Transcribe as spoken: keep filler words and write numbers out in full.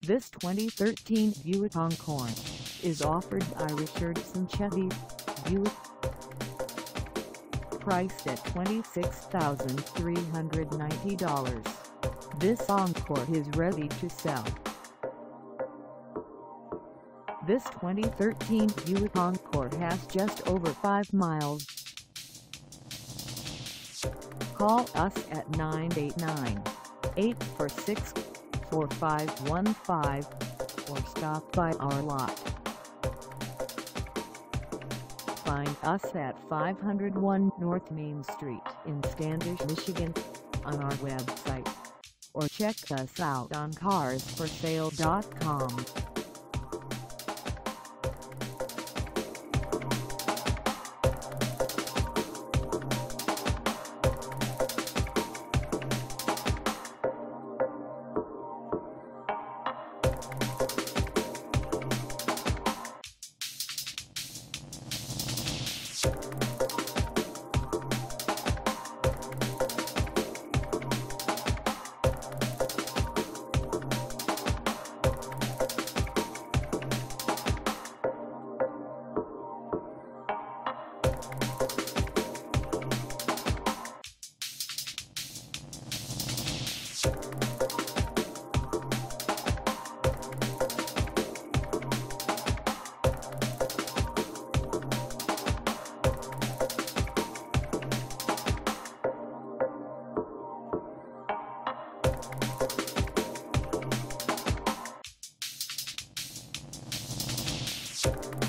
This twenty thirteen Buick Encore is offered by Richardson Chevy, Buick. Priced at twenty-six thousand three hundred ninety dollars, this Encore is ready to sell. This twenty thirteen Buick Encore has just over five miles. Call us at nine eight nine, eight four six, four five one five or stop by our lot. Find us at five oh one North Main Street in Standish, Michigan, on our website, or check us out on cars for sale dot com. You